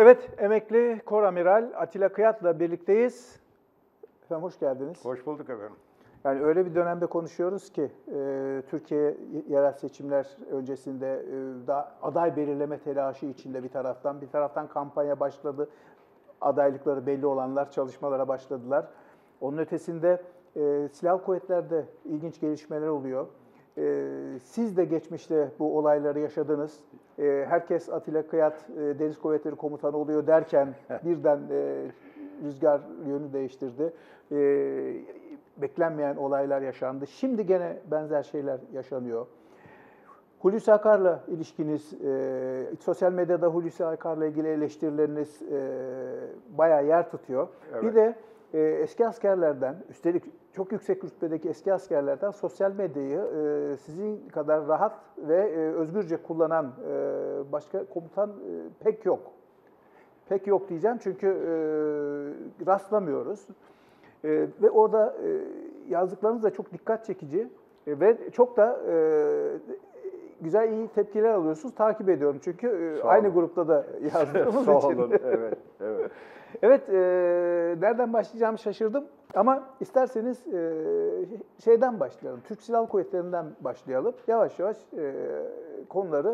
Evet, emekli Koramiral Atilla Kıyat'la birlikteyiz. Efendim hoş geldiniz. Hoş bulduk efendim. Yani öyle bir dönemde konuşuyoruz ki Türkiye yerel seçimler öncesinde daha aday belirleme telaşı içinde bir taraftan kampanya başladı. Adaylıkları belli olanlar çalışmalara başladılar. Onun ötesinde silahlı kuvvetlerde ilginç gelişmeler oluyor. Siz de geçmişte bu olayları yaşadınız. Herkes Atilla Kıyat Deniz Kuvvetleri Komutanı oluyor derken birden rüzgar yönü değiştirdi. Beklenmeyen olaylar yaşandı. Şimdi gene benzer şeyler yaşanıyor. Hulusi Akar'la ilişkiniz, sosyal medyada Hulusi Akar'la ilgili eleştirileriniz bayağı yer tutuyor. Evet. Bir de eski askerlerden, üstelik çok yüksek rütbedeki eski askerlerden sosyal medyayı sizin kadar rahat ve özgürce kullanan başka komutan pek yok. Pek yok diyeceğim çünkü rastlamıyoruz. Ve orada yazdıklarınız da çok dikkat çekici ve çok da güzel, iyi tepkiler alıyorsunuz. Takip ediyorum çünkü aynı grupta da yazdığımız için. Sağ olun, evet. Evet, nereden başlayacağımı şaşırdım ama isterseniz şeyden başlayalım. Türk Silahlı Kuvvetleri'nden başlayalım. Yavaş yavaş konuları.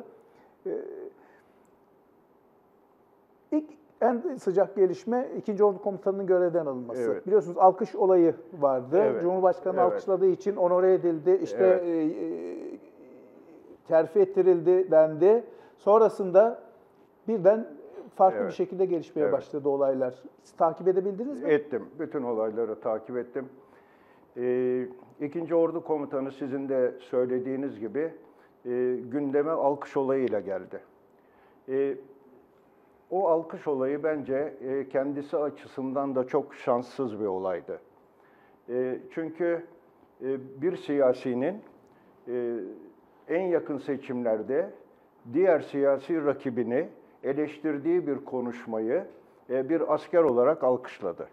İlk en sıcak gelişme 2. Ordu Komutanı'nın görevden alınması. Evet. Biliyorsunuz alkış olayı vardı. Evet. Cumhurbaşkanı alkışladığı için onore edildi. İşte terfi ettirildi dendi. Sonrasında birden farklı bir şekilde gelişmeye başladı olaylar. Siz takip edebildiniz mi? Ettim. Bütün olayları takip ettim. 2. Ordu Komutanı sizin de söylediğiniz gibi gündeme alkış olayıyla geldi. O alkış olayı bence kendisi açısından da çok şanssız bir olaydı. Çünkü bir siyasinin en yakın seçimlerde diğer siyasi rakibini eleştirdiği bir konuşmayı bir asker olarak alkışladı.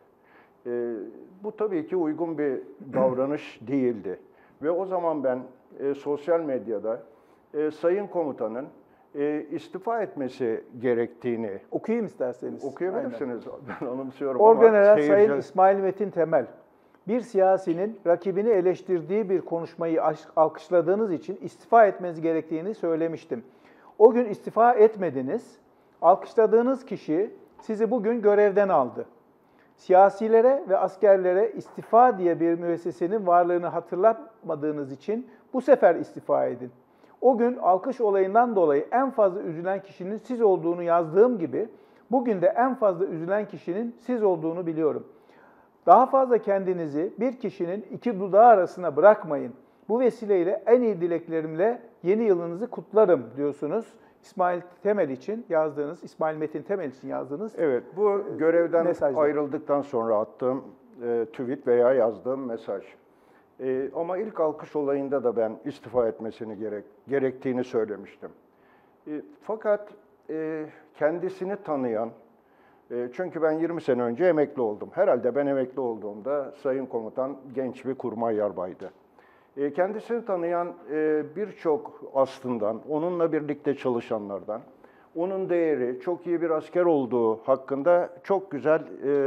Bu tabii ki uygun bir davranış değildi. Ve o zaman ben sosyal medyada Sayın Komutanın istifa etmesi gerektiğini... Okuyayım isterseniz. Okuyabilirsiniz. Ben anımsıyorum Orgeneral Sayın İsmail Metin Temel, bir siyasinin rakibini eleştirdiği bir konuşmayı alkışladığınız için istifa etmeniz gerektiğini söylemiştim. O gün istifa etmediniz. Alkışladığınız kişi sizi bugün görevden aldı. Siyasilere ve askerlere istifa diye bir müessesenin varlığını hatırlatmadığınız için bu sefer istifa edin. O gün alkış olayından dolayı en fazla üzülen kişinin siz olduğunu yazdığım gibi bugün de en fazla üzülen kişinin siz olduğunu biliyorum. Daha fazla kendinizi bir kişinin iki dudağı arasına bırakmayın. Bu vesileyle en iyi dileklerimle yeni yılınızı kutlarım diyorsunuz. İsmail Temel için yazdığınız, İsmail Metin Temel için yazdığınız evet, bu görevden mesajda. Ayrıldıktan sonra attığım tweet veya yazdığım mesaj. Ama ilk alkış olayında da ben istifa etmesini gerektiğini söylemiştim. Fakat kendisini tanıyan, çünkü ben 20 sene önce emekli oldum. Herhalde ben emekli olduğumda Sayın Komutan genç bir kurmay yarbaydı. Kendisini tanıyan birçok aslından, onunla birlikte çalışanlardan, onun değeri, çok iyi bir asker olduğu hakkında çok güzel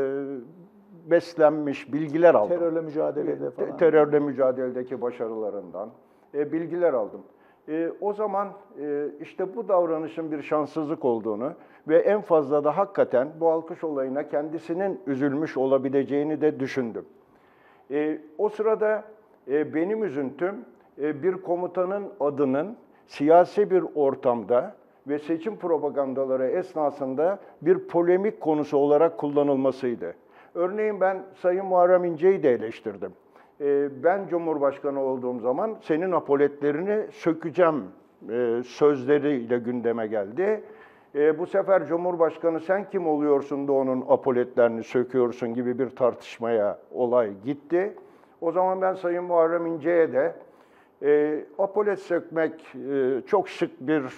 beslenmiş bilgiler aldım. Terörle mücadelede falan. Terörle mücadeledeki başarılarından bilgiler aldım. O zaman işte bu davranışın bir şanssızlık olduğunu ve en fazla da hakikaten bu alkış olayına kendisinin üzülmüş olabileceğini de düşündüm. O sırada benim üzüntüm bir komutanın adının siyasi bir ortamda ve seçim propagandaları esnasında bir polemik konusu olarak kullanılmasıydı. Örneğin ben Sayın Muharrem İnce'yi de eleştirdim. Ben Cumhurbaşkanı olduğum zaman senin apoletlerini sökeceğim sözleriyle gündeme geldi. Bu sefer Cumhurbaşkanı sen kim oluyorsun da onun apoletlerini söküyorsun gibi bir tartışmaya olay gitti. O zaman ben Sayın Muharrem İnce'ye de apolet sökmek çok şık bir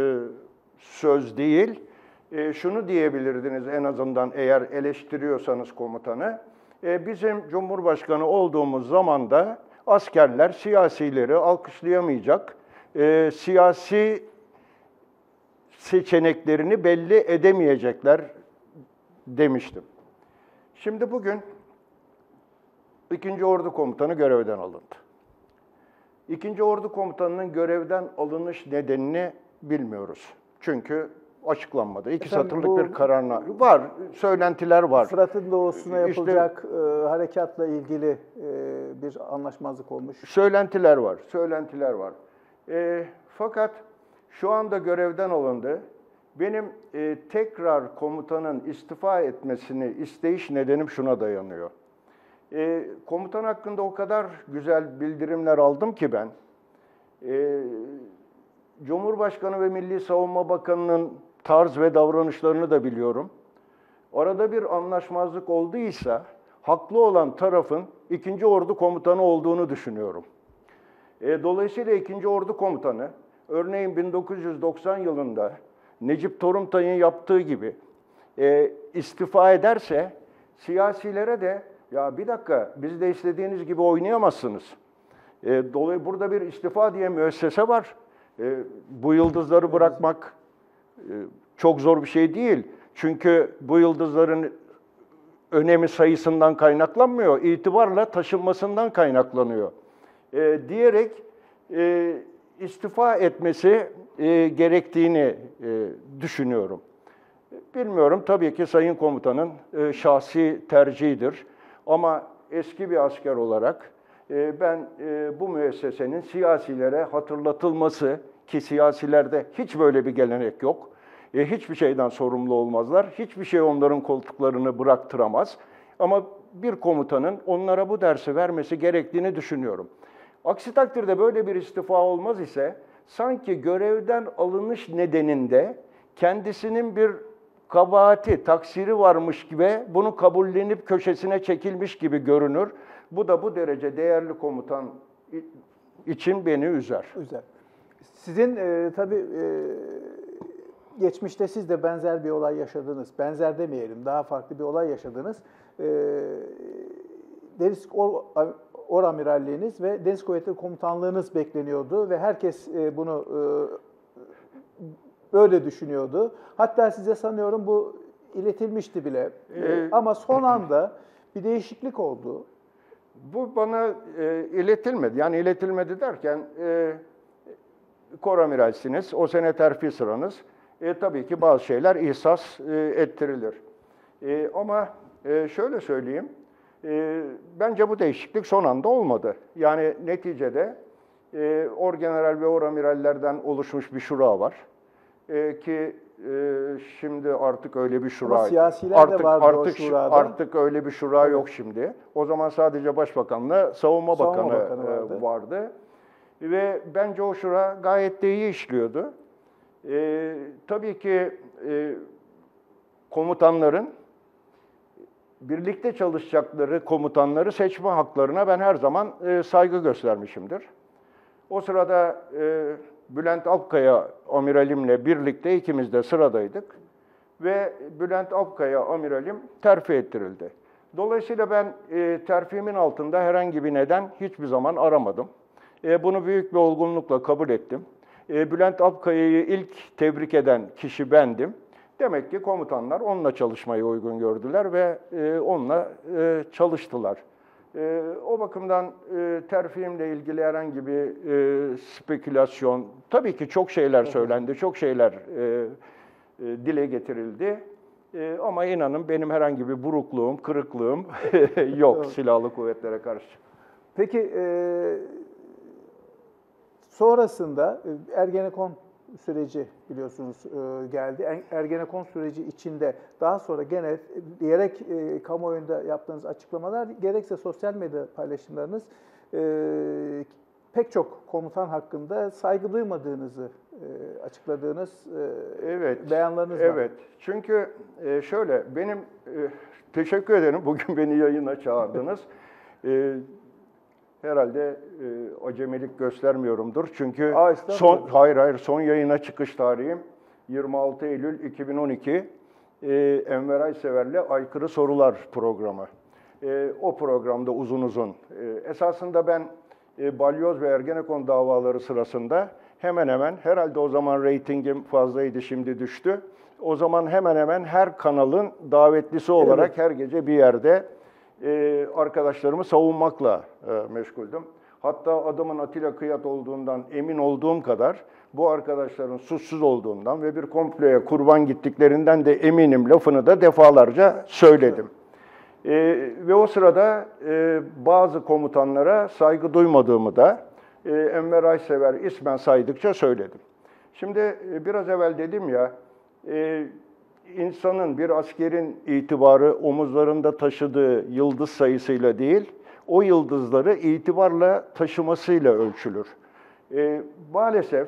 söz değil. Şunu diyebilirdiniz en azından eğer eleştiriyorsanız komutanı. Bizim Cumhurbaşkanı olduğumuz zaman da askerler siyasileri alkışlayamayacak, siyasi seçeneklerini belli edemeyecekler demiştim. Şimdi bugün 2. Ordu Komutanı görevden alındı. 2. Ordu Komutanı'nın görevden alınış nedenini bilmiyoruz. Çünkü açıklanmadı. İki satırlık bir kararname var, söylentiler var. Fırat'ın doğusuna yapılacak harekatla ilgili bir anlaşmazlık olmuş. Söylentiler var. Fakat şu anda görevden alındı. Benim tekrar komutanın istifa etmesini isteyiş nedenim şuna dayanıyor. Komutan hakkında o kadar güzel bildirimler aldım ki ben. Cumhurbaşkanı ve Milli Savunma Bakanı'nın tarz ve davranışlarını da biliyorum. Arada bir anlaşmazlık olduysa haklı olan tarafın 2. Ordu Komutanı olduğunu düşünüyorum. Dolayısıyla 2. Ordu Komutanı, örneğin 1990 yılında Necip Toruntay'ın yaptığı gibi istifa ederse siyasilere de ya bir dakika biz de istediğiniz gibi oynayamazsınız. Dolayısıyla burada bir istifa diye müessese var. Bu yıldızları bırakmak çok zor bir şey değil. Çünkü bu yıldızların önemi sayısından kaynaklanmıyor, itibarla taşınmasından kaynaklanıyor. Diyerek istifa etmesi gerektiğini düşünüyorum. Bilmiyorum, tabii ki Sayın Komutanın şahsi tercihidir. Ama eski bir asker olarak ben bu müessesenin siyasilere hatırlatılması, ki siyasilerde hiç böyle bir gelenek yok. Hiçbir şeyden sorumlu olmazlar. Hiçbir şey onların koltuklarını bıraktıramaz. Ama bir komutanın onlara bu dersi vermesi gerektiğini düşünüyorum. Aksi takdirde böyle bir istifa olmaz ise sanki görevden alınış nedeninde kendisinin bir kabahati, taksiri varmış gibi bunu kabullenip köşesine çekilmiş gibi görünür. Bu da bu derece değerli komutan için beni üzer. Sizin tabii geçmişte siz de benzer bir olay yaşadınız. Benzer demeyelim, daha farklı bir olay yaşadınız. Deniz Oramiralliğiniz ve Deniz Kuvvetleri Komutanlığınız bekleniyordu ve herkes bunu böyle düşünüyordu. Hatta size sanıyorum bu iletilmişti bile. Ama son anda bir değişiklik oldu. Bu bana iletilmedi. Yani iletilmedi derken koramiralsiniz, o sene terfi sıranız. Tabii ki bazı şeyler ihsas ettirilir. Ama şöyle söyleyeyim, bence bu değişiklik son anda olmadı. Yani neticede orgeneral ve oramirallerden oluşmuş bir şura var. Ki şimdi artık öyle bir şura... Ama siyasiler de vardı o şurada. Artık öyle bir şura yok şimdi. O zaman sadece Başbakan'la Savunma Bakanı vardı. Ve bence o şura gayet de iyi işliyordu. Tabii ki komutanların birlikte çalışacakları komutanları seçme haklarına ben her zaman saygı göstermişimdir. O sırada Bülent Alpkaya amiralimle birlikte ikimiz de sıradaydık ve Bülent Alpkaya amiralim terfi ettirildi. Dolayısıyla ben terfimin altında herhangi bir neden hiçbir zaman aramadım. Bunu büyük bir olgunlukla kabul ettim. Bülent Alpkaya'yı ilk tebrik eden kişi bendim. Demek ki komutanlar onunla çalışmayı uygun gördüler ve onunla çalıştılar. O bakımdan terfimle ilgili herhangi bir spekülasyon, tabii ki çok şeyler söylendi, çok şeyler dile getirildi. Ama inanın benim herhangi bir burukluğum, kırıklığım yok silahlı kuvvetlere karşı. Peki sonrasında Ergenekon süreci biliyorsunuz geldi. Ergenekon süreci içinde daha sonra gene gerek kamuoyunda yaptığınız açıklamalar gerekse sosyal medya paylaşımlarınız pek çok komutan hakkında saygı duymadığınızı açıkladığınız beyanlarınız var. Evet. Çünkü şöyle benim teşekkür ederim bugün beni yayına çağırdınız. Herhalde acemilik göstermiyorumdur. Çünkü son yayına çıkış tarihim 26 Eylül 2012 Enver Aysever'le Aykırı Sorular programı. O programda uzun esasında ben Balyoz ve Ergenekon davaları sırasında hemen hemen herhalde o zaman reytingim fazlaydı, şimdi düştü. O zaman hemen hemen her kanalın davetlisi olarak her gece bir yerde arkadaşlarımı savunmakla meşguldüm. Hatta adamın Atilla Kıyat olduğundan emin olduğum kadar bu arkadaşların suçsuz olduğundan ve bir komploya kurban gittiklerinden de eminim lafını da defalarca söyledim. Ve o sırada bazı komutanlara saygı duymadığımı da Enver Aysever ismen saydıkça söyledim. Şimdi biraz evvel dedim ya, insanın, bir askerin itibarı omuzlarında taşıdığı yıldız sayısıyla değil, o yıldızları itibarla taşımasıyla ölçülür. Maalesef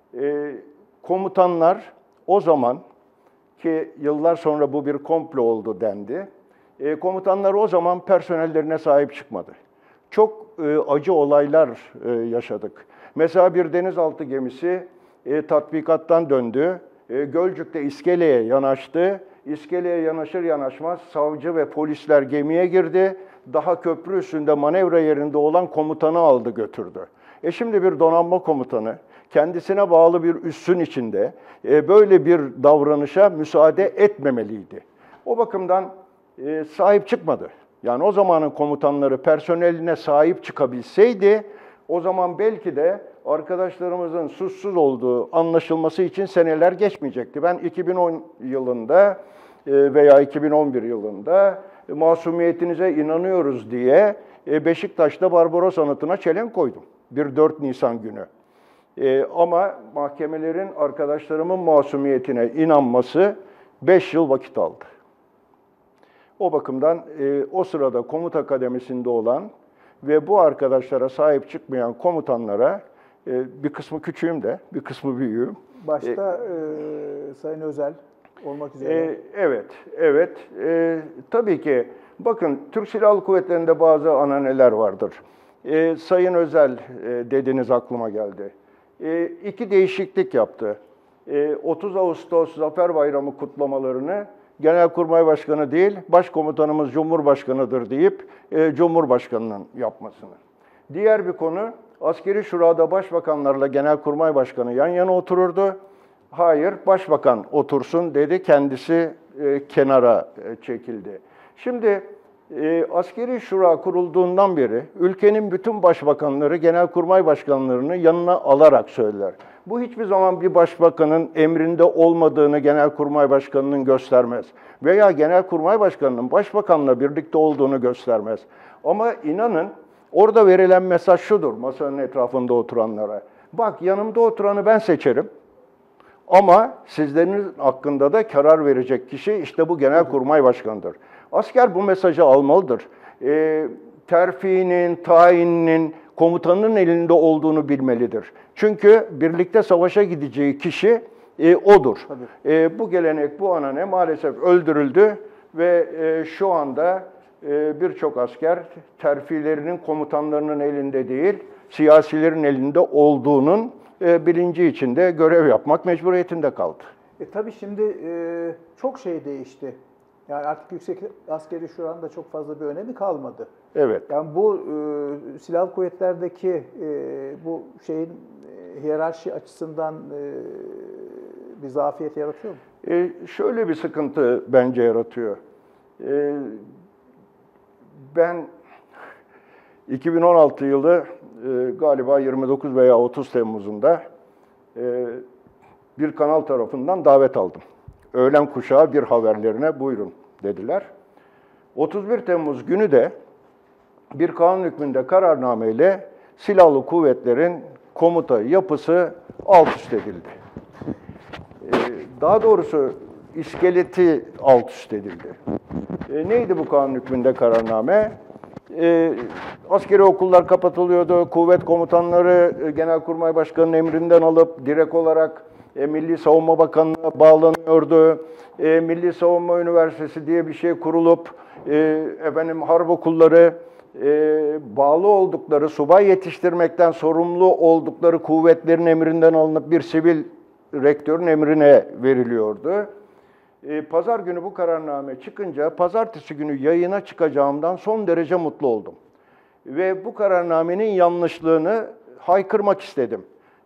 komutanlar o zaman, ki yıllar sonra bu bir komplo oldu dendi, komutanlar o zaman personellerine sahip çıkmadı. Çok acı olaylar yaşadık. Mesela bir denizaltı gemisi tatbikattan döndü. Gölcük'te iskeleye yanaştı. İskeleye yanaşır yanaşmaz savcı ve polisler gemiye girdi. Daha köprü üstünde manevra yerinde olan komutanı aldı götürdü. Şimdi bir donanma komutanı kendisine bağlı bir üssün içinde böyle bir davranışa müsaade etmemeliydi. O bakımdan sahip çıkmadı. Yani o zamanın komutanları personeline sahip çıkabilseydi, o zaman belki de arkadaşlarımızın suçsuz olduğu anlaşılması için seneler geçmeyecekti. Ben 2010 yılında veya 2011 yılında masumiyetinize inanıyoruz diye Beşiktaş'ta Barbaros Anıtı'na çelenk koydum. Bir 4 Nisan günü. Ama mahkemelerin arkadaşlarımın masumiyetine inanması 5 yıl vakit aldı. O bakımdan o sırada komuta kademisinde olan ve bu arkadaşlara sahip çıkmayan komutanlara, bir kısmı küçüğüm de, bir kısmı büyüğüm. Başta Sayın Özel olmak üzere. Evet. Tabii ki, bakın Türk Silahlı Kuvvetleri'nde bazı ananeler vardır. Sayın Özel dediniz, aklıma geldi. 2 değişiklik yaptı. 30 Ağustos Zafer Bayramı kutlamalarını Genelkurmay Başkanı değil, Başkomutanımız Cumhurbaşkanı'dır deyip Cumhurbaşkanı'nın yapmasını. Diğer bir konu, Askeri Şura'da Başbakanlarla Genelkurmay Başkanı yan yana otururdu. Hayır, Başbakan otursun dedi, kendisi kenara çekildi. Şimdi Askeri Şura kurulduğundan beri ülkenin bütün başbakanları Genelkurmay Başkanlarını yanına alarak söyler. Bu hiçbir zaman bir başbakanın emrinde olmadığını Genelkurmay Başkanı'nın göstermez. Veya Genelkurmay Başkanı'nın başbakanla birlikte olduğunu göstermez. Ama inanın, orada verilen mesaj şudur masanın etrafında oturanlara. Bak, yanımda oturanı ben seçerim. Ama sizlerin hakkında da karar verecek kişi işte bu Genelkurmay Başkanı'dır. Asker bu mesajı almalıdır. Terfinin, tayininin, komutanın elinde olduğunu bilmelidir. Çünkü birlikte savaşa gideceği kişi odur. Bu gelenek, bu anane maalesef öldürüldü ve şu anda birçok asker terfilerinin komutanlarının elinde değil, siyasilerin elinde olduğunun bilinci içinde görev yapmak mecburiyetinde kaldı. Tabii şimdi çok şey değişti. Yani artık Yüksek Askeri Şura'nın da çok fazla bir önemi kalmadı. Evet. Yani bu silahlı kuvvetlerdeki bu şeyin hiyerarşi açısından bir zafiyet yaratıyor mu? Şöyle bir sıkıntı bence yaratıyor. Ben 2016 yılı galiba 29 veya 30 Temmuz'unda bir kanal tarafından davet aldım. Öğlen kuşağı bir haberlerine buyurun dediler. 31 Temmuz günü de bir kanun hükmünde kararnameyle silahlı kuvvetlerin komuta yapısı alt üst edildi. Daha doğrusu iskeleti alt üst edildi. Neydi bu kanun hükmünde kararname? Askeri okullar kapatılıyordu, kuvvet komutanları Genelkurmay Başkanı'nın emrinden alıp direkt olarak Milli Savunma Bakanlığı'na bağlanıyordu. Milli Savunma Üniversitesi diye bir şey kurulup harp okulları bağlı oldukları, subay yetiştirmekten sorumlu oldukları kuvvetlerin emrinden alınıp bir sivil rektörün emrine veriliyordu. Pazar günü bu kararname çıkınca pazartesi günü yayına çıkacağımdan son derece mutlu oldum. Ve bu kararnamenin yanlışlığını haykırmak istedim.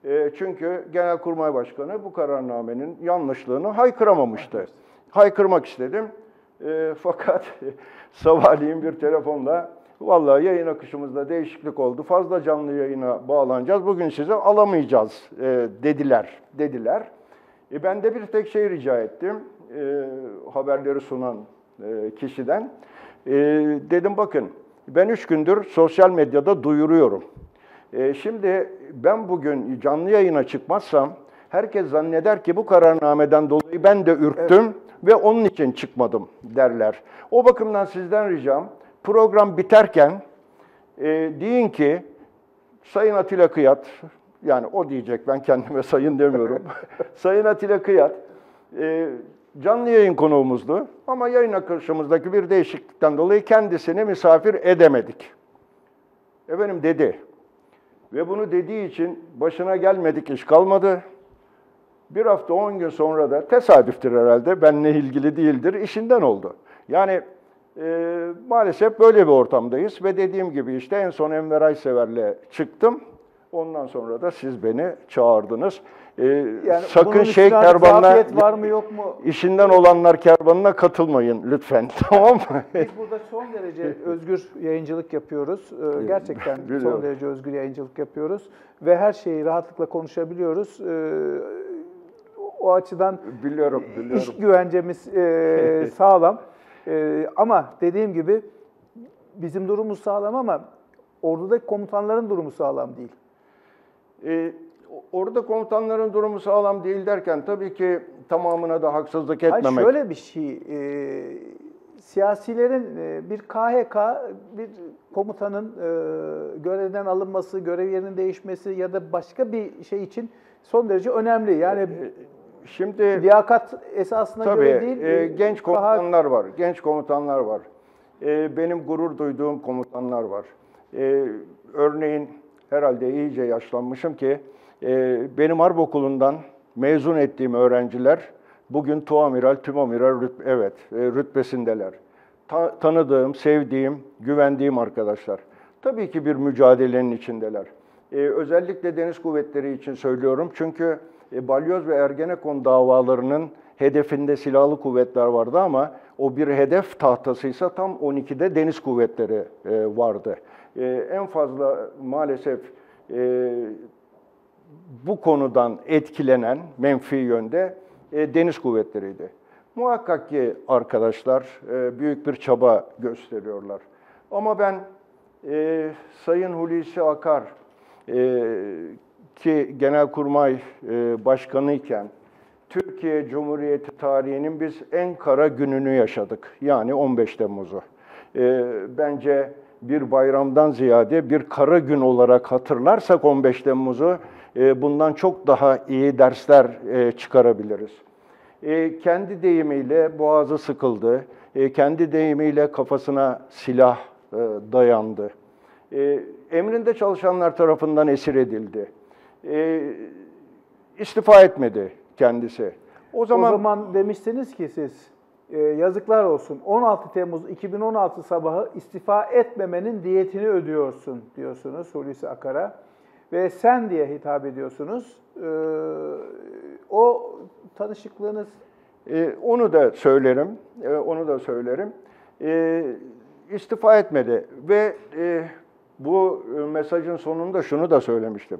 Çünkü Genelkurmay Başkanı bu kararnamenin yanlışlığını haykıramamıştı. Haykırmak istedim. Fakat sabahleyin bir telefonla vallahi yayın akışımızda değişiklik oldu. Fazla canlı yayına bağlanacağız. Bugün sizi alamayacağız dediler. Ben de bir tek şey rica ettim haberleri sunan kişiden. Dedim bakın ben 3 gündür sosyal medyada duyuruyorum. Şimdi ben bugün canlı yayına çıkmazsam herkes zanneder ki bu kararnameden dolayı ben de ürktüm ve onun için çıkmadım derler. O bakımdan sizden ricam program biterken deyin ki Sayın Atilla Kıyat, yani o diyecek ben kendime sayın demiyorum. Sayın Atilla Kıyat canlı yayın konuğumuzdu ama yayın akışımızdaki bir değişiklikten dolayı kendisini misafir edemedik. Efendim dedi. Ve bunu dediği için başına gelmedik iş kalmadı. Bir hafta 10 gün sonra da tesadüftür herhalde, benimle ilgili değildir, işinden oldu. Yani maalesef böyle bir ortamdayız ve dediğim gibi işte en son Enver Aysever'le çıktım. Ondan sonra da siz beni çağırdınız. Yani sakın şey kervanına, var mı yok mu? işinden olanlar kervanına katılmayın lütfen, tamam mı? Biz burada son derece özgür yayıncılık yapıyoruz. Gerçekten son derece özgür yayıncılık yapıyoruz. Ve her şeyi rahatlıkla konuşabiliyoruz. O açıdan Biliyorum. iş güvencemiz sağlam. Ama dediğim gibi bizim durumumuz sağlam ama ordudaki komutanların durumu sağlam değil. Orada komutanların durumu sağlam değil derken tabii ki tamamına da haksızlık etmemek. Hayır, şöyle bir şey, siyasilerin bir KHK, bir komutanın görevden alınması, görev yerinin değişmesi ya da başka bir şey için son derece önemli. Yani şimdi liyakat esasına tabii, göre değil. Genç komutanlar var, genç komutanlar var. Benim gurur duyduğum komutanlar var. Örneğin herhalde iyice yaşlanmışım ki benim Harp Okulu'ndan mezun ettiğim öğrenciler bugün tuamiral, tümamiral rütbesindeler. Tanıdığım, sevdiğim, güvendiğim arkadaşlar. Tabii ki bir mücadelenin içindeler. Özellikle Deniz Kuvvetleri için söylüyorum çünkü Balyoz ve Ergenekon davalarının hedefinde silahlı kuvvetler vardı ama o bir hedef tahtasıysa tam 12'de Deniz Kuvvetleri vardı. En fazla maalesef bu konudan etkilenen menfi yönde Deniz Kuvvetleri'ydi. Muhakkak ki arkadaşlar büyük bir çaba gösteriyorlar. Ama ben Sayın Hulusi Akar ki Genelkurmay Başkanı iken Türkiye Cumhuriyeti tarihinin biz en kara gününü yaşadık. Yani 15 Temmuz'u. Bence bir bayramdan ziyade bir kara gün olarak hatırlarsak 15 Temmuz'u bundan çok daha iyi dersler çıkarabiliriz. Kendi deyimiyle boğazı sıkıldı, kendi deyimiyle kafasına silah dayandı. Emrinde çalışanlar tarafından esir edildi. İstifa etmedi kendisi. O zaman demiştiniz ki siz, yazıklar olsun, 16 Temmuz 2016 sabahı istifa etmemenin diyetini ödüyorsun diyorsunuz Hulusi Akar'a. Ve sen diye hitap ediyorsunuz. O tanışıklığınız... Onu da söylerim. İstifa etmedi ve bu mesajın sonunda şunu da söylemiştim.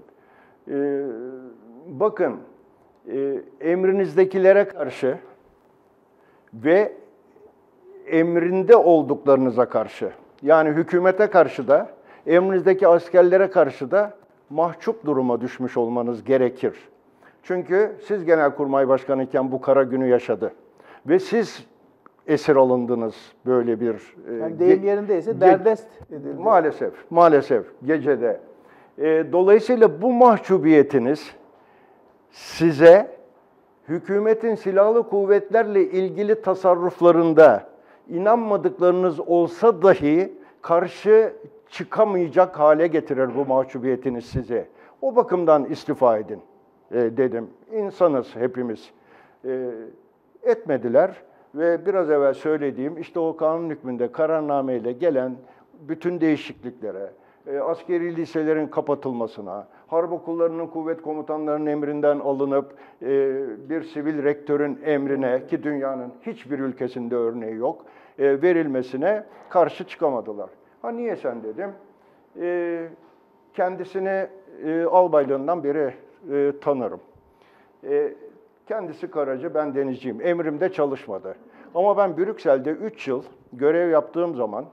Bakın, emrinizdekilere karşı ve emrinde olduklarınıza karşı, yani hükümete karşı da, emrinizdeki askerlere karşı da mahcup duruma düşmüş olmanız gerekir. Çünkü siz Genelkurmay Başkanı iken bu kara günü yaşadı. Ve siz esir alındınız böyle bir... Yani deyim yerindeyse derdest edildi. Maalesef gecede. Dolayısıyla bu mahcubiyetiniz size hükümetin silahlı kuvvetlerle ilgili tasarruflarında inanmadıklarınız olsa dahi karşı çıkamayacak hale getirir bu mahcubiyetiniz size. O bakımdan istifa edin dedim. İnsanız hepimiz. Etmediler ve biraz evvel söylediğim işte o kanun hükmünde kararnameyle gelen bütün değişikliklere, askeri liselerin kapatılmasına, harp okullarının kuvvet komutanlarının emrinden alınıp bir sivil rektörün emrine, ki dünyanın hiçbir ülkesinde örneği yok, verilmesine karşı çıkamadılar. Ha niye sen dedim? Kendisini albaylığından beri tanırım. Kendisi Karacı, ben denizciyim. Emrimde çalışmadı. Ama ben Brüksel'de 3 yıl görev yaptığım zaman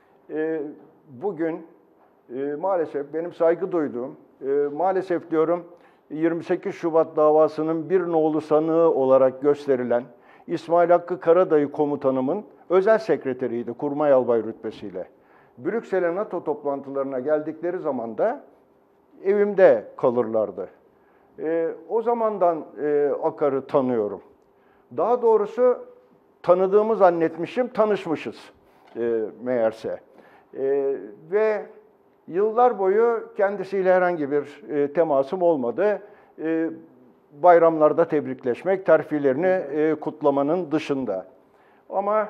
bugün maalesef benim saygı duyduğum, maalesef diyorum 28 Şubat davasının bir nolu sanığı olarak gösterilen İsmail Hakkı Karadayı komutanımın özel sekreteriydi kurmay albay rütbesiyle. Brüksel'e NATO toplantılarına geldikleri zaman da evimde kalırlardı. O zamandan Akar'ı tanıyorum. Daha doğrusu tanıdığımı zannetmişim, tanışmışız meğerse. Ve yıllar boyu kendisiyle herhangi bir temasım olmadı. Bayramlarda tebrikleşmek, terfilerini kutlamanın dışında. Ama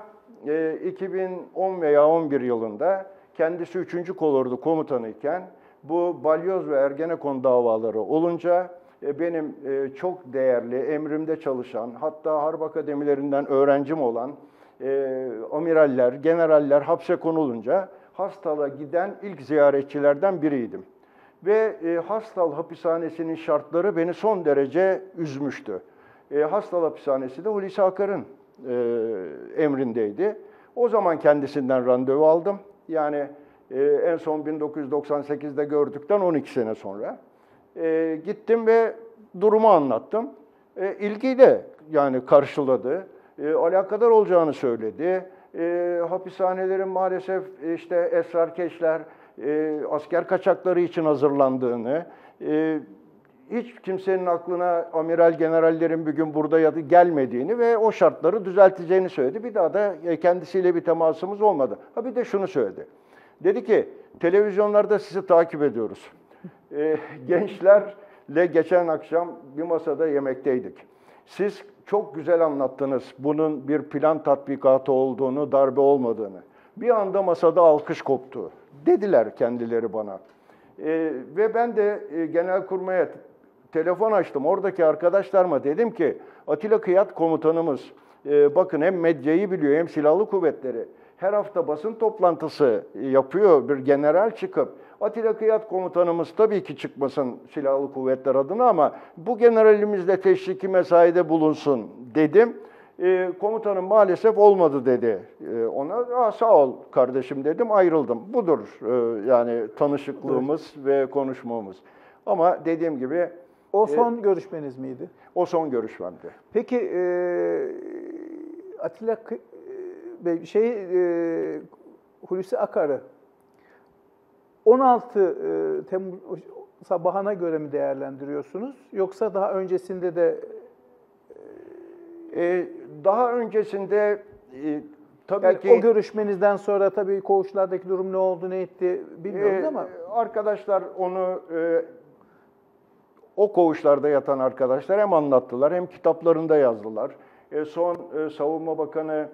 2010 veya 11 yılında kendisi 3. Kolordu komutanı iken bu Balyoz ve Ergenekon davaları olunca benim çok değerli, emrimde çalışan, hatta harp akademilerinden öğrencim olan amiraller, generaller hapse konulunca Hastal'a giden ilk ziyaretçilerden biriydim. Ve Hastal hapishanesinin şartları beni son derece üzmüştü. Hastal hapishanesi de Hulusi Akar'ın emrindeydi. O zaman kendisinden randevu aldım. Yani en son 1998'de gördükten 12 sene sonra. Gittim ve durumu anlattım. İlgiyle yani karşıladı. Alakadar olacağını söyledi. Hapishanelerin maalesef işte esrarkeşler, asker kaçakları için hazırlandığını, hiç kimsenin aklına amiral generallerin bir gün burada gelmediğini ve o şartları düzelteceğini söyledi. Bir daha da kendisiyle bir temasımız olmadı. Ha bir de şunu söyledi. Dedi ki, televizyonlarda sizi takip ediyoruz. Gençlerle geçen akşam bir masada yemekteydik. Siz çok güzel anlattınız bunun bir plan tatbikatı olduğunu, darbe olmadığını. Bir anda masada alkış koptu. Dediler kendileri bana. Ve ben de Genelkurmay'a telefon açtım. Oradaki arkadaşlarıma dedim ki, Atilla Kıyat komutanımız, bakın hem medyayı biliyor hem silahlı kuvvetleri. Her hafta basın toplantısı yapıyor bir general çıkıp. Atilla Kıyat komutanımız tabii ki çıkmasın silahlı kuvvetler adına ama bu generalimizle teşviki mesaide bulunsun dedim. Komutanım maalesef olmadı dedi ona. Sağ ol kardeşim dedim, ayrıldım. Budur yani tanışıklığımız ve konuşmamız. Ama dediğim gibi... O son görüşmeniz miydi? O son görüşmemdi. Peki Atilla Hulusi Akar'ı 16 Temmuz sabahına göre mi değerlendiriyorsunuz? Yoksa daha öncesinde de... Daha öncesinde tabii yani ki... O görüşmenizden sonra tabii koğuşlardaki durum ne oldu, ne etti bilmiyoruz ama... Arkadaşlar onu... O koğuşlarda yatan arkadaşlar hem anlattılar hem kitaplarında yazdılar. Son Savunma Bakanı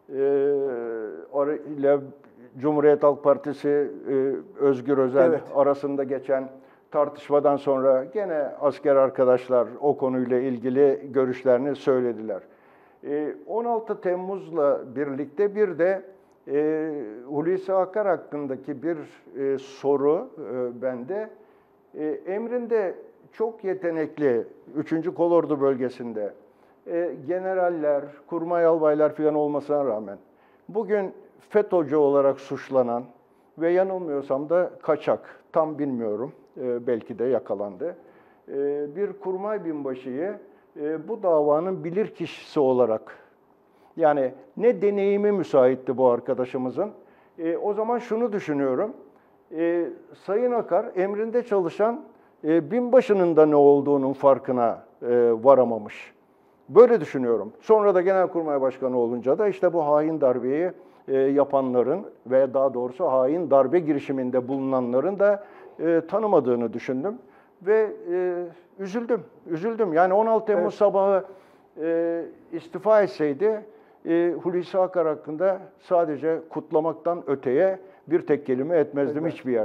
ile Cumhuriyet Halk Partisi Özgür Özel arasında geçen tartışmadan sonra gene asker arkadaşlar o konuyla ilgili görüşlerini söylediler. 16 Temmuz'la birlikte bir de Hulusi Akar hakkındaki bir soru bende. Emrinde çok yetenekli 3. Kolordu bölgesinde generaller, kurmay albaylar falan olmasına rağmen bugün FETÖ'cü olarak suçlanan ve yanılmıyorsam da kaçak, tam bilmiyorum, belki de yakalandı. Bir kurmay binbaşıyı bu davanın bilirkişisi olarak, yani ne deneyimi müsaitti bu arkadaşımızın. O zaman şunu düşünüyorum, Sayın Akar emrinde çalışan binbaşının da ne olduğunun farkına varamamış. Böyle düşünüyorum. Sonra da Genelkurmay Başkanı olunca da işte bu hain darbeyi yapanların ve daha doğrusu hain darbe girişiminde bulunanların da tanımadığını düşündüm. Ve üzüldüm. Üzüldüm. Yani 16 Temmuz sabahı istifa etseydi Hulusi Akar hakkında sadece kutlamaktan öteye bir tek kelime etmezdim hiçbir yerde.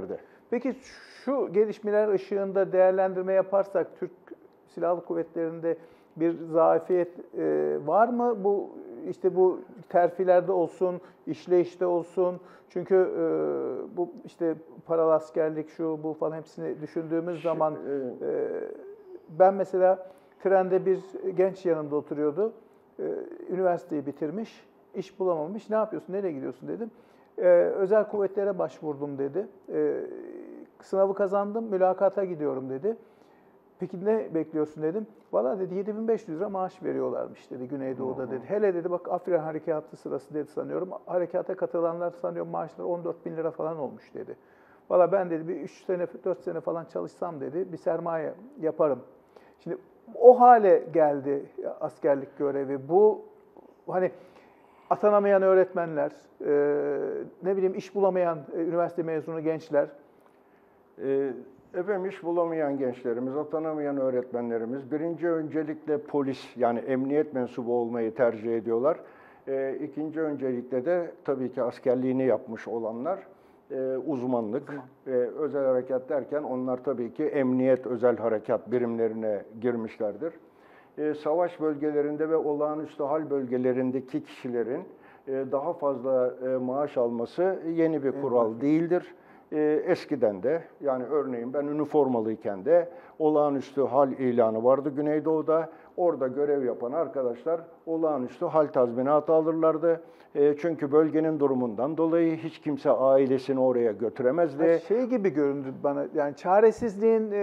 Peki şu gelişmeler ışığında değerlendirme yaparsak Türk Silahlı Kuvvetleri'nde bir zafiyet var mı? Bu işte bu terfilerde olsun, işleyişte olsun. Çünkü bu işte paralı askerlik şu bu falan hepsini düşündüğümüz zaman ben mesela trende bir genç yanımda oturuyordu. Üniversiteyi bitirmiş, iş bulamamış. Ne yapıyorsun, nereye gidiyorsun dedim. Özel kuvvetlere başvurdum dedi. Sınavı kazandım, mülakata gidiyorum dedi. Peki ne bekliyorsun dedim. Valla dedi 7.500 lira maaş veriyorlarmış dedi Güneydoğu'da dedi. Hele dedi bak Afrin Harekatı sırası dedi sanıyorum. Harekata katılanlar sanıyorum maaşları 14.000 lira falan olmuş dedi. Valla ben dedi bir 3 sene 4 sene falan çalışsam dedi bir sermaye yaparım. Şimdi o hale geldi askerlik görevi. Bu hani atanamayan öğretmenler, ne bileyim iş bulamayan üniversite mezunu gençler. Efendim iş bulamayan gençlerimiz, atanamayan öğretmenlerimiz birinci öncelikle polis yani emniyet mensubu olmayı tercih ediyorlar. İkinci öncelikle de tabii ki askerliğini yapmış olanlar uzmanlık, özel harekat derken onlar tabii ki emniyet özel harekat birimlerine girmişlerdir. Savaş bölgelerinde ve olağanüstü hal bölgelerindeki kişilerin daha fazla maaş alması yeni bir kural değildir. Eskiden de yani örneğin ben üniformalıyken de olağanüstü hal ilanı vardı Güneydoğu'da. Orada görev yapan arkadaşlar olağanüstü hal tazminatı alırlardı. Çünkü bölgenin durumundan dolayı hiç kimse ailesini oraya götüremezdi. Şey gibi göründü bana yani çaresizliğin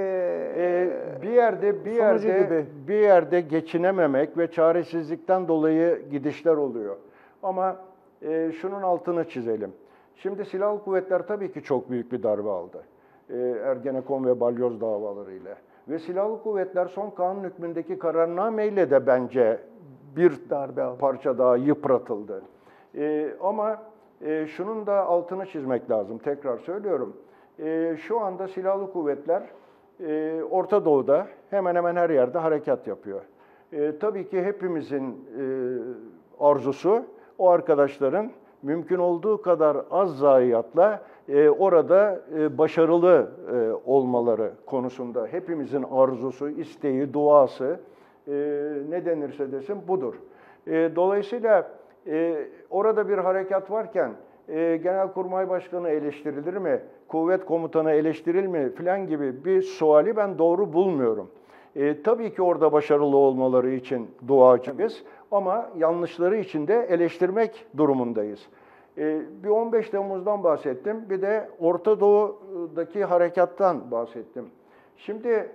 bir yerde geçinememek ve çaresizlikten dolayı gidişler oluyor. Ama şunun altını çizelim. Şimdi Silahlı Kuvvetler tabii ki çok büyük bir darbe aldı. Ergenekon ve Balyoz davalarıyla. Ve Silahlı Kuvvetler son kanun hükmündeki kararnameyle de bence bir darbe aldı. Parça daha yıpratıldı. Ama şunun da altını çizmek lazım. Tekrar söylüyorum. Şu anda Silahlı Kuvvetler Orta Doğu'da hemen hemen her yerde harekat yapıyor. Tabii ki hepimizin arzusu o arkadaşların mümkün olduğu kadar az zayiatla orada başarılı olmaları konusunda hepimizin arzusu, isteği, duası ne denirse desin budur. Dolayısıyla orada bir harekat varken Genelkurmay Başkanı eleştirilir mi, kuvvet komutanı eleştirilir mi filan gibi bir suali ben doğru bulmuyorum. Tabii ki orada başarılı olmaları için duacıyız ama yanlışları için de eleştirmek durumundayız. Bir 15 Temmuz'dan bahsettim, bir de Orta Doğu'daki harekattan bahsettim. Şimdi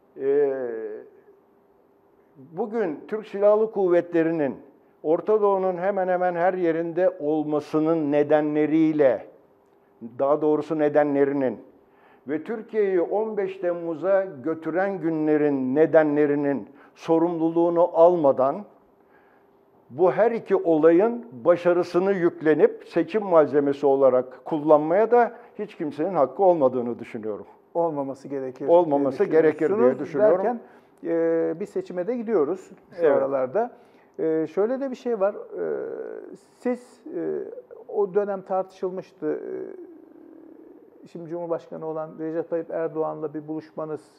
bugün Türk Silahlı Kuvvetleri'nin Orta Doğu'nun hemen hemen her yerinde olmasının nedenleriyle, daha doğrusu nedenlerinin ve Türkiye'yi 15 Temmuz'a götüren günlerin nedenlerinin sorumluluğunu almadan bu her iki olayın başarısını yüklenip seçim malzemesi olarak kullanmaya da hiç kimsenin hakkı olmadığını düşünüyorum. Olmaması gerekir. Olmaması gerekir diye düşünüyorum. Derken bir seçime de gidiyoruz şu aralarda. Şöyle de bir şey var. Siz o dönem tartışılmıştı. Şimdi Cumhurbaşkanı olan Recep Tayyip Erdoğan'la bir buluşmanız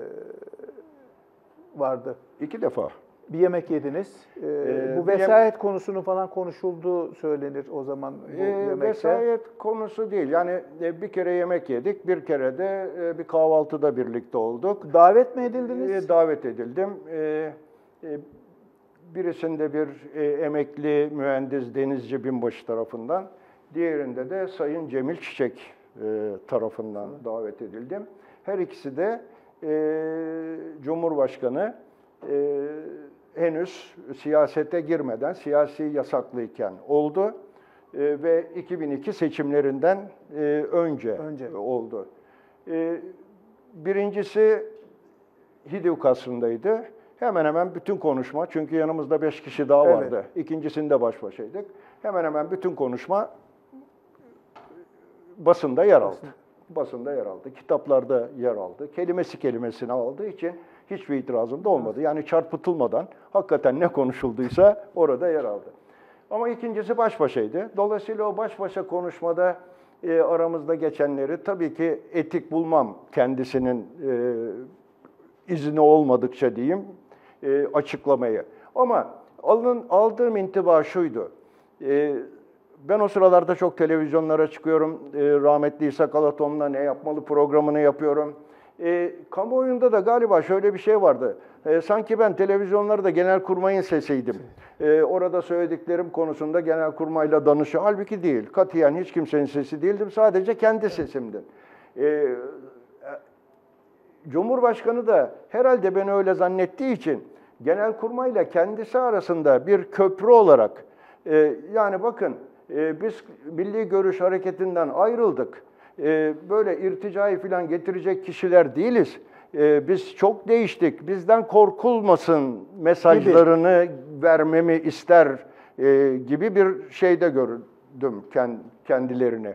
vardı. 2 defa. Bir yemek yediniz. Bu vesayet konusunu falan konuşulduğu söylenir o zaman bu yemekte. Vesayet konusu değil. Yani bir kere yemek yedik, bir kere de bir kahvaltıda birlikte olduk. Davet mi edildiniz? Davet edildim. Birisinde bir emekli mühendis Denizci Binbaşı tarafından, diğerinde de Sayın Cemil Çiçek tarafından davet edildim. Her ikisi de Cumhurbaşkanı henüz siyasete girmeden, siyasi yasaklıyken oldu ve 2002 seçimlerinden önce oldu. Birincisi Hidiv Kasrı'ndaydı. Hemen hemen bütün konuşma, çünkü yanımızda 5 kişi daha vardı. Evet. İkincisinde baş başaydık. Hemen hemen bütün konuşma basında yer aldı. Basında yer aldı, kitaplarda yer aldı. Kelimesi kelimesine aldığı için hiçbir itirazım da olmadı. Yani çarpıtılmadan hakikaten ne konuşulduysa orada yer aldı. Ama ikincisi baş başaydı. Dolayısıyla o baş başa konuşmada aramızda geçenleri tabii ki etik bulmam, kendisinin izni olmadıkça diyeyim açıklamayı. Ama aldığım intiba şuydu. Ben o sıralarda çok televizyonlara çıkıyorum. Rahmetli İsa Kalatom'la Ne Yapmalı programını yapıyorum. Kamuoyunda da galiba şöyle bir şey vardı. Sanki ben televizyonlarda Genelkurmay'ın sesiydim. Orada söylediklerim konusunda Genelkurmay'la danışıyor. Halbuki değil. Katiyen hiç kimsenin sesi değildim. Sadece kendi sesimdim. Cumhurbaşkanı da herhalde beni öyle zannettiği için Genelkurmay'la kendisi arasında bir köprü olarak yani bakın biz Milli Görüş Hareketi'nden ayrıldık. Böyle irticayı falan getirecek kişiler değiliz. Biz çok değiştik, bizden korkulmasın mesajlarını vermemi ister gibi bir şeyde gördüm kendilerini.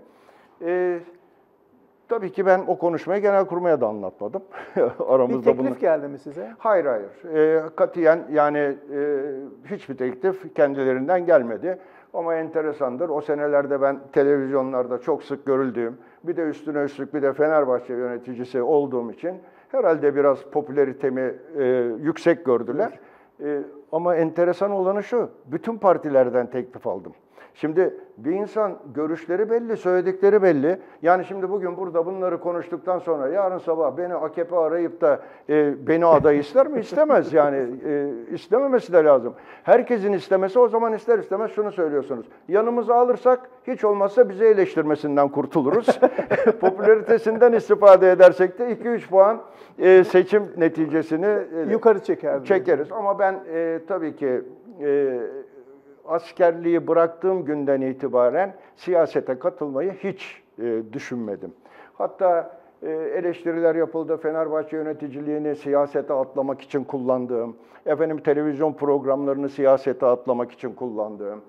Tabii ki ben o konuşmayı Genelkurmay'a da anlatmadım. Aramızda bir teklif geldi mi size? Hayır, hayır. Katiyen yani hiçbir teklif kendilerinden gelmedi. Ama enteresandır. O senelerde ben televizyonlarda çok sık görüldüğüm, bir de üstüne üstlük bir de Fenerbahçe yöneticisi olduğum için herhalde biraz popülaritemi yüksek gördüler. Ama enteresan olanı şu, bütün partilerden teklif aldım. Şimdi bir insan görüşleri belli, söyledikleri belli. Yani şimdi bugün burada bunları konuştuktan sonra yarın sabah beni AKP arayıp da beni aday ister mi? İstemez yani. İstememesi de lazım. Herkesin istemesi o zaman ister istemez şunu söylüyorsunuz. Yanımıza alırsak hiç olmazsa bizi eleştirmesinden kurtuluruz. Popülaritesinden istifade edersek de 2-3 puan seçim neticesini yukarı çekeriz. Ama ben tabii ki askerliği bıraktığım günden itibaren siyasete katılmayı hiç düşünmedim. Hatta eleştiriler yapıldı. Fenerbahçe yöneticiliğini siyasete atlamak için kullandığım, televizyon programlarını siyasete atlamak için kullandığım,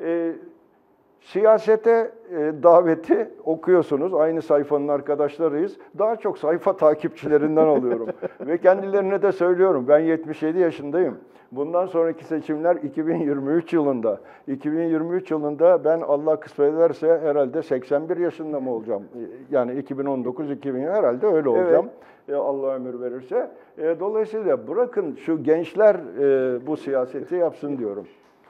siyasete daveti okuyorsunuz. Aynı sayfanın arkadaşlarıyız. Daha çok sayfa takipçilerinden alıyorum. Ve kendilerine de söylüyorum. Ben 77 yaşındayım. Bundan sonraki seçimler 2023 yılında. 2023 yılında ben Allah kısmet ederse herhalde 81 yaşında mı olacağım? Yani 2019-2020 herhalde öyle olacağım. Evet. Allah ömür verirse. Dolayısıyla bırakın şu gençler bu siyaseti yapsın diyorum.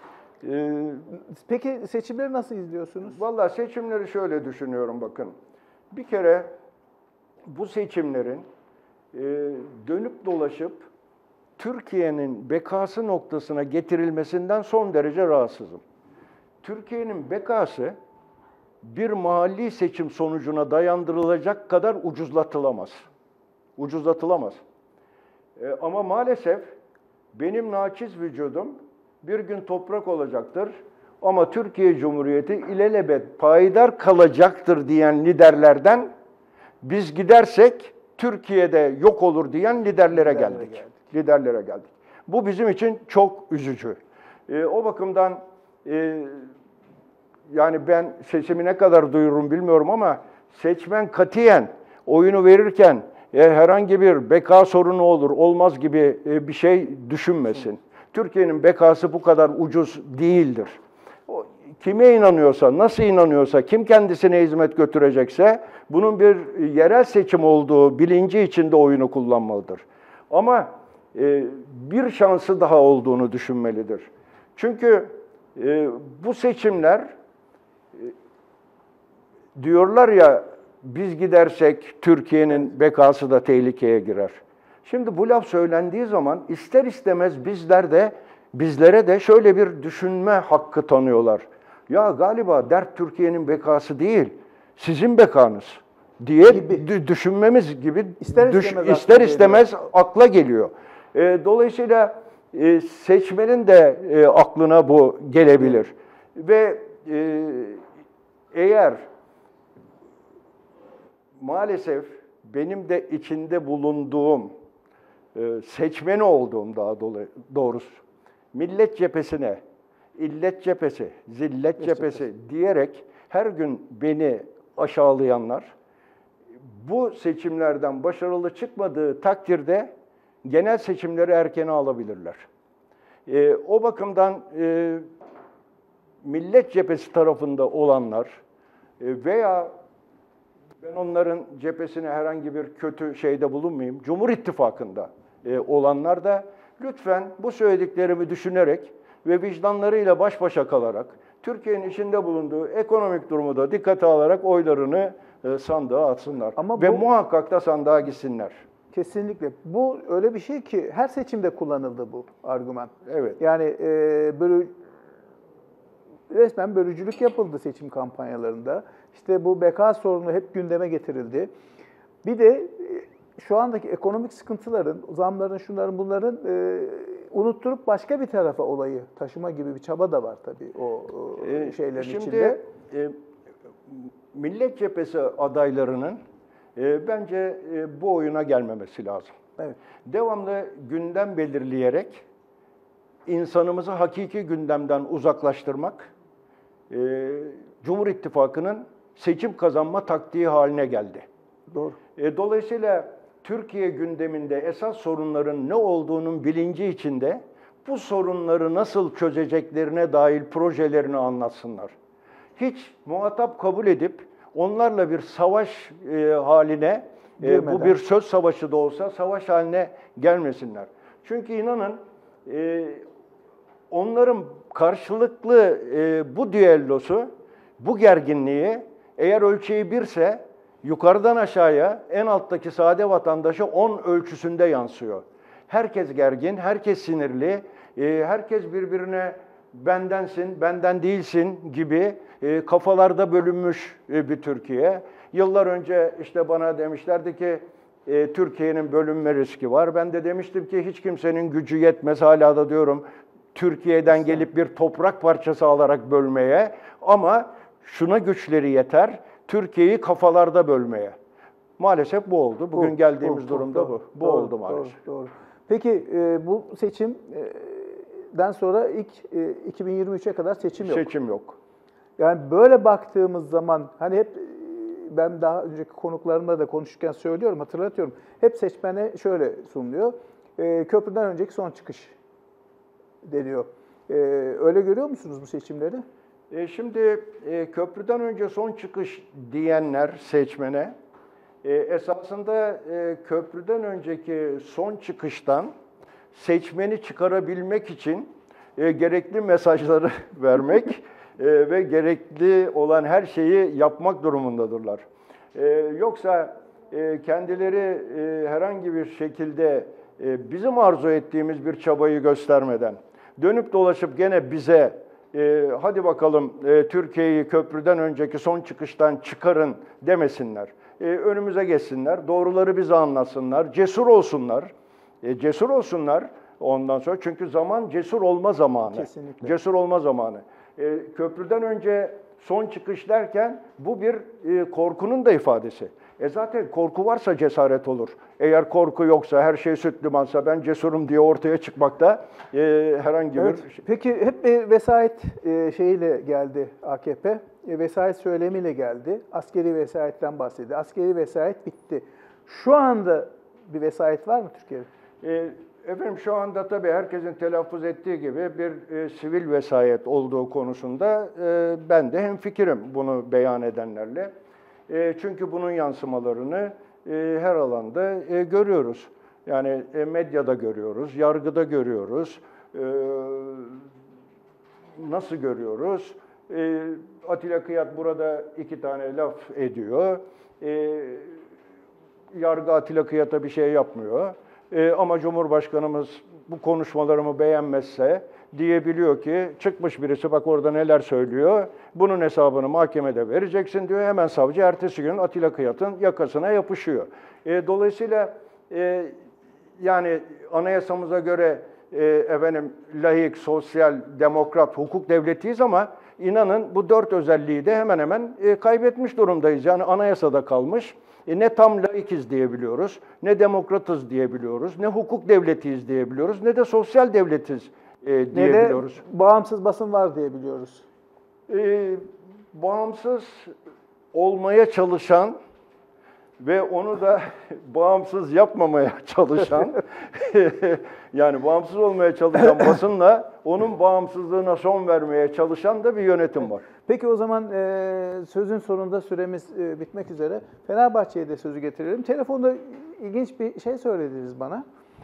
Peki seçimleri nasıl izliyorsunuz? Vallahi seçimleri şöyle düşünüyorum bakın. Bir kere bu seçimlerin dönüp dolaşıp Türkiye'nin bekası noktasına getirilmesinden son derece rahatsızım. Türkiye'nin bekası bir mahalli seçim sonucuna dayandırılacak kadar ucuzlatılamaz. Ucuzlatılamaz. Ama maalesef benim naçiz vücudum bir gün toprak olacaktır. Ama Türkiye Cumhuriyeti ilelebet payidar kalacaktır diyen liderlerden biz gidersek Türkiye'de yok olur diyen liderlere geldik. Liderlere geldik. Bu bizim için çok üzücü. O bakımdan yani ben sesimi ne kadar duyururum bilmiyorum ama seçmen katiyen oyunu verirken herhangi bir beka sorunu olur, olmaz gibi bir şey düşünmesin. Türkiye'nin bekası bu kadar ucuz değildir. Kime inanıyorsa, nasıl inanıyorsa, kim kendisine hizmet götürecekse bunun bir yerel seçim olduğu bilinci içinde oyunu kullanmalıdır. Ama bir şansı daha olduğunu düşünmelidir. Çünkü bu seçimler diyorlar ya biz gidersek Türkiye'nin bekası da tehlikeye girer. Şimdi bu laf söylendiği zaman ister istemez bizlere de şöyle bir düşünme hakkı tanıyorlar. Ya galiba dert Türkiye'nin bekası değil, sizin bekanız diye düşünmemiz gibi ister istemez akla geliyor. Dolayısıyla seçmenin de aklına bu gelebilir. Ve eğer maalesef benim de içinde bulunduğum, seçmeni olduğum daha doğrusu, millet cephesine, illet cephesi, zillet cephesi diyerek her gün beni aşağılayanlar, bu seçimlerden başarılı çıkmadığı takdirde genel seçimleri erkene alabilirler. O bakımdan millet cephesi tarafında olanlar veya Ben onların cephesine herhangi bir kötü şeyde bulunmayayım. Cumhur İttifakı'nda olanlar da lütfen bu söylediklerimi düşünerek ve vicdanlarıyla baş başa kalarak, Türkiye'nin içinde bulunduğu ekonomik durumu da dikkate alarak oylarını sandığa atsınlar. Ama ve muhakkak da sandığa gitsinler. Kesinlikle. Bu öyle bir şey ki her seçimde kullanıldı bu argüman. Evet. Yani resmen bölücülük yapıldı seçim kampanyalarında. İşte bu beka sorunu hep gündeme getirildi. Bir de şu andaki ekonomik sıkıntıların, zamların, şunların, bunların unutturup başka bir tarafa olayı taşıma gibi bir çaba da var tabii o şeylerin içinde. Şimdi Millet Cephesi adaylarının bence bu oyuna gelmemesi lazım. Evet. Devamlı gündem belirleyerek insanımızı hakiki gündemden uzaklaştırmak Cumhur İttifakı'nın seçim kazanma taktiği haline geldi. Doğru. Dolayısıyla Türkiye gündeminde esas sorunların ne olduğunun bilinci içinde bu sorunları nasıl çözeceklerine dair projelerini anlatsınlar. Hiç muhatap kabul edip onlarla bir savaş haline, bu bir söz savaşı da olsa savaş haline gelmesinler. Çünkü inanın onların karşılıklı bu düellosu, bu gerginliği eğer ölçeği birse yukarıdan aşağıya en alttaki sade vatandaşa 10 ölçüsünde yansıyor. Herkes gergin, herkes sinirli, herkes birbirine bendensin, benden değilsin gibi kafalarda bölünmüş bir Türkiye. Yıllar önce işte bana demişlerdi ki Türkiye'nin bölünme riski var. Ben de demiştim ki hiç kimsenin gücü yetmez, hala da diyorum Türkiye'den gelip bir toprak parçası alarak bölmeye, ama şuna güçleri yeter, Türkiye'yi kafalarda bölmeye. Maalesef bu oldu. Bugün geldiğimiz durumda bu. Bu oldu maalesef. Doğru. Peki bu seçimden sonra ilk 2023'e kadar seçim yok. Seçim yok. Yani böyle baktığımız zaman hani hep ben daha önceki konuklarımla da konuşurken söylüyorum, hatırlatıyorum. Hep seçmene şöyle sunuluyor. Köprüden önceki son çıkış deniyor. Öyle görüyor musunuz bu seçimleri? Şimdi köprüden önce son çıkış diyenler seçmene esasında köprüden önceki son çıkıştan seçmeni çıkarabilmek için gerekli mesajları vermek ve gerekli olan her şeyi yapmak durumundadırlar. Yoksa kendileri herhangi bir şekilde bizim arzu ettiğimiz bir çabayı göstermeden dönüp dolaşıp gene bize hadi bakalım Türkiye'yi köprüden önceki son çıkıştan çıkarın demesinler. Önümüze geçsinler, doğruları bize anlatsınlar, cesur olsunlar. Cesur olsunlar ondan sonra, çünkü zaman cesur olma zamanı. Kesinlikle. Cesur olma zamanı. Köprüden önce son çıkış derken bu bir korkunun da ifadesi. Zaten korku varsa cesaret olur. Eğer korku yoksa, her şey süt limansa, ben cesurum diye ortaya çıkmakta herhangi bir... Peki hep vesayet şeyiyle geldi AKP. Vesayet söylemiyle geldi. Askeri vesayetten bahsediyor. Askeri vesayet bitti. Şu anda bir vesayet var mı Türkiye'de? Efendim şu anda tabii herkesin telaffuz ettiği gibi bir sivil vesayet olduğu konusunda ben de hemfikirim bunu beyan edenlerle. Çünkü bunun yansımalarını her alanda görüyoruz. Yani medyada görüyoruz, yargıda görüyoruz. Nasıl görüyoruz? Atilla Kıyat burada 2 tane laf ediyor. Yargı Atilla Kıyat'a bir şey yapmıyor. Ama Cumhurbaşkanımız bu konuşmalarımı beğenmezse diyebiliyor ki çıkmış birisi bak orada neler söylüyor. Bunun hesabını mahkemede vereceksin diyor. Hemen savcı ertesi gün Atilla Kıyat'ın yakasına yapışıyor. Dolayısıyla yani anayasamıza göre laik, sosyal, demokrat, hukuk devletiyiz ama inanın bu 4 özelliği de hemen hemen kaybetmiş durumdayız. Yani anayasada kalmış. Ne tam laikiz diyebiliyoruz, ne demokratız diyebiliyoruz, ne hukuk devletiyiz diyebiliyoruz, ne de sosyal devletiz diyebiliyoruz. Ne de bağımsız basın var diyebiliyoruz. Bağımsız olmaya çalışan ve onu da bağımsız yapmamaya çalışan, yani bağımsız olmaya çalışan basınla onun bağımsızlığına son vermeye çalışan da bir yönetim var. Peki o zaman sözün sonunda süremiz bitmek üzere. Fenerbahçe'ye de sözü getirelim. Telefonda ilginç bir şey söylediniz bana.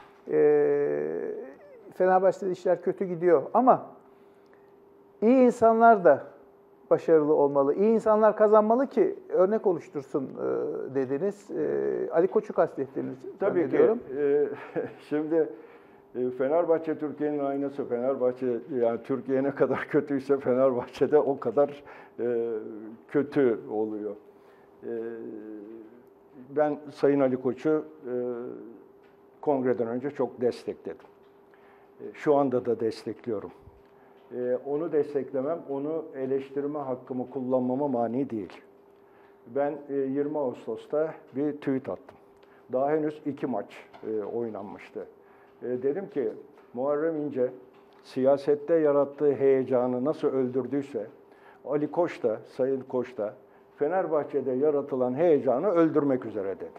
Fenerbahçe'de işler kötü gidiyor ama iyi insanlar da başarılı olmalı. İyi insanlar kazanmalı ki örnek oluştursun dediniz. Ali Koç'u kastettiniz. Tabii ki. Şimdi Fenerbahçe Türkiye'nin aynası. Fenerbahçe, yani Türkiye ne kadar kötüyse Fenerbahçe'de o kadar kötü oluyor. Ben Sayın Ali Koç'u kongreden önce çok destekledim. Şu anda da destekliyorum. Onu desteklemem, onu eleştirme hakkımı kullanmama mani değil. Ben 20 Ağustos'ta bir tweet attım. Daha henüz 2 maç oynanmıştı. Dedim ki Muharrem İnce siyasette yarattığı heyecanı nasıl öldürdüyse Ali Koç da, Sayın Koç da Fenerbahçe'de yaratılan heyecanı öldürmek üzere dedim.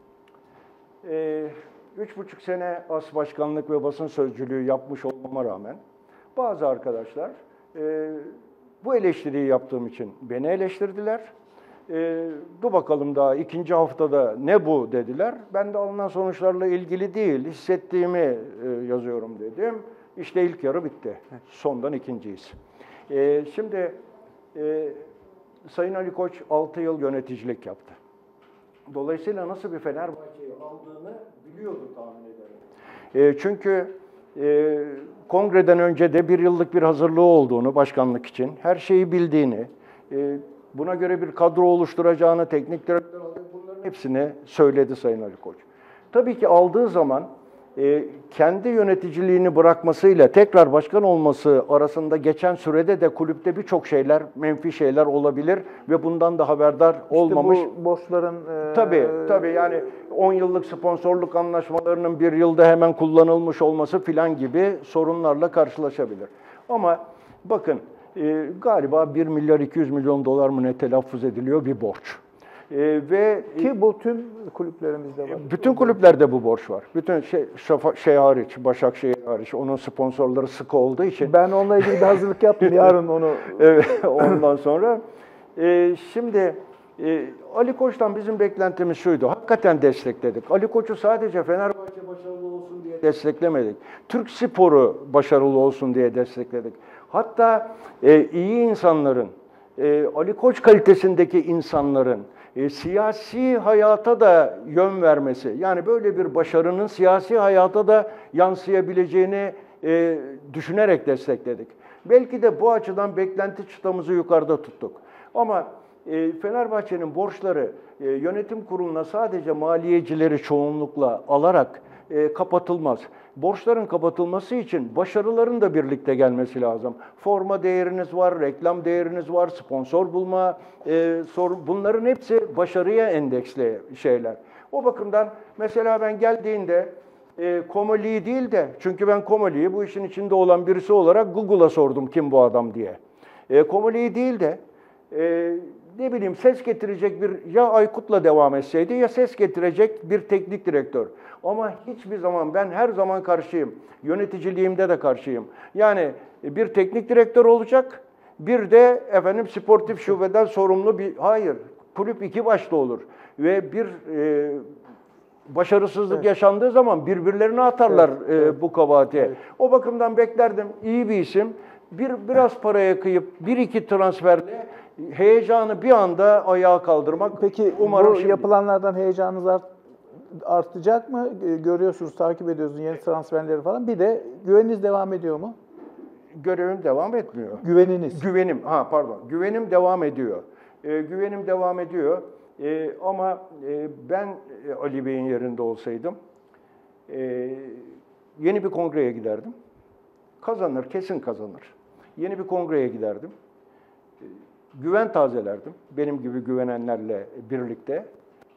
3,5 sene as başkanlık ve basın sözcülüğü yapmış olmama rağmen bazı arkadaşlar bu eleştiriyi yaptığım için beni eleştirdiler. Dur bakalım daha ikinci haftada ne bu dediler. Ben de alınan sonuçlarla ilgili değil, hissettiğimi yazıyorum dedim. İşte ilk yarı bitti. Sondan ikinciyiz. Şimdi Sayın Ali Koç 6 yıl yöneticilik yaptı. Dolayısıyla nasıl bir Fenerbahçe'yi aldığını biliyordu tahmin ederim. Çünkü kongreden önce de 1 yıllık bir hazırlığı olduğunu başkanlık için, her şeyi bildiğini, buna göre bir kadro oluşturacağını, teknik direktör aldığı bunların hepsini söyledi Sayın Ali Koç. Tabii ki aldığı zaman kendi yöneticiliğini bırakmasıyla tekrar başkan olması arasında geçen sürede de kulüpte birçok şeyler, menfi şeyler olabilir ve bundan da haberdar olmamış. İşte bu borçların... Tabii yani 10 yıllık sponsorluk anlaşmalarının 1 yılda hemen kullanılmış olması filan gibi sorunlarla karşılaşabilir. Ama bakın galiba 1 milyar 200 milyon dolar mı ne telaffuz ediliyor bir borç. Ki bu tüm kulüplerimizde var. Bütün kulüplerde bu borç var. Bütün şey hariç, Başakşehir hariç, onun sponsorları sıkı olduğu için. Ben onunla ilgili bir hazırlık yaptım. Yarın onu... Evet, ondan sonra. Şimdi Ali Koç'tan bizim beklentimiz şuydu. Hakikaten destekledik. Ali Koç'u sadece Fenerbahçe başarılı olsun diye desteklemedik. Türk sporu başarılı olsun diye destekledik. Hatta iyi insanların, Ali Koç kalitesindeki insanların siyasi hayata da yön vermesi, yani böyle bir başarının siyasi hayata da yansıyabileceğini düşünerek destekledik. Belki de bu açıdan beklenti çıtamızı yukarıda tuttuk. Ama Fenerbahçe'nin borçları yönetim kuruluna sadece maliyecileri çoğunlukla alarak kapatılmaz. Borçların kapatılması için başarıların da birlikte gelmesi lazım. Forma değeriniz var, reklam değeriniz var, sponsor bulma, bunların hepsi başarıya endeksli şeyler. O bakımdan mesela ben geldiğinde Komoli'yi değil de, çünkü ben Komoli'yi bu işin içinde olan birisi olarak Google'a sordum kim bu adam diye. Komoli'yi değil de ne bileyim ses getirecek bir, ya Aykut'la devam etseydi ya ses getirecek bir teknik direktör. Ama hiçbir zaman, ben her zaman karşıyım. Yöneticiliğimde de karşıyım. Yani bir teknik direktör olacak, bir de efendim sportif şubeden sorumlu bir, hayır, kulüp iki başta olur. Ve bir başarısızlık yaşandığı zaman birbirlerine atarlar bu kabahati. Evet. O bakımdan beklerdim, iyi bir isim. Biraz paraya kıyıp bir iki transferle heyecanı bir anda ayağa kaldırmak. Peki umarım bu yapılanlardan heyecanınız artacak mı? Görüyorsunuz, takip ediyorsunuz yeni transferleri falan. Bir de güveniniz devam ediyor mu? Görevim devam etmiyor. Güveniniz? Güvenim devam ediyor. Güvenim devam ediyor. Ama ben Ali Bey'in yerinde olsaydım yeni bir kongreye giderdim. Kazanır, kesin kazanır. Yeni bir kongreye giderdim. Güven tazelerdim. Benim gibi güvenenlerle birlikte.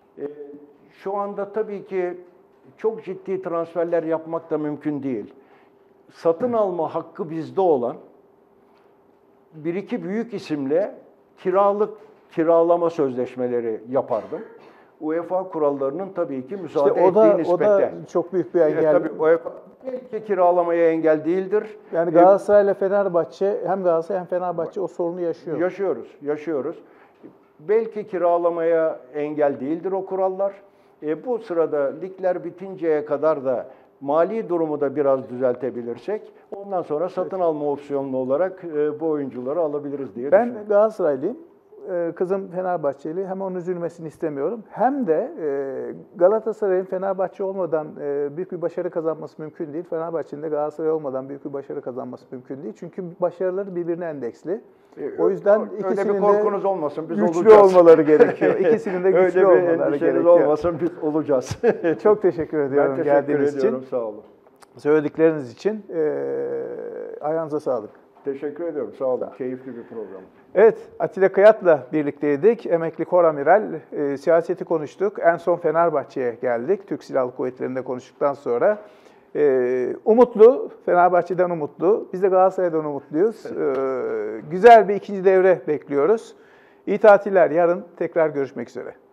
Şu anda tabii ki çok ciddi transferler yapmak da mümkün değil. Satın alma hakkı bizde olan bir iki büyük isimle kiralama sözleşmeleri yapardım. UEFA kurallarının tabii ki müsaade İşte ettiği nispette. o da çok büyük bir engel. Tabii UEFA belki kiralamaya engel değildir. Yani Galatasaray ile Fenerbahçe, hem Galatasaray hem Fenerbahçe o sorunu yaşıyor. Yaşıyoruz. Belki kiralamaya engel değildir o kurallar. Bu sırada ligler bitinceye kadar da mali durumu da biraz düzeltebilirsek ondan sonra satın alma opsiyonlu olarak bu oyuncuları alabiliriz diye düşünüyorum. Ben Galatasaraylıyım. Kızım Fenerbahçeli. Hem onun üzülmesini istemiyorum. Hem de Galatasaray'ın Fenerbahçe olmadan büyük bir başarı kazanması mümkün değil. Fenerbahçe'nin de Galatasaray olmadan büyük bir başarı kazanması mümkün değil. Çünkü başarıları birbirine endeksli. O yüzden ikisinin bir korkunuz olmasın, biz güçlü olacağız. olmaları gerekiyor. İkisinin de güçlü olmaları gerekiyor. Olmasın, biz olacağız. Çok teşekkür ediyorum geldiğiniz için. Sağ olun. Söyledikleriniz için ayağınıza sağlık. Teşekkür ediyorum, sağ olun. Keyifli bir program. Evet, Atilla Kayat'la birlikteydik. Emekli Koramiral, siyaseti konuştuk. En son Fenerbahçe'ye geldik. Türk Silahlı Kuvvetleri'nde konuştuktan sonra. Umutlu, Fenerbahçe'den umutlu. Biz de Galatasaray'dan umutluyuz. Güzel bir ikinci devre bekliyoruz. İyi tatiller, yarın tekrar görüşmek üzere.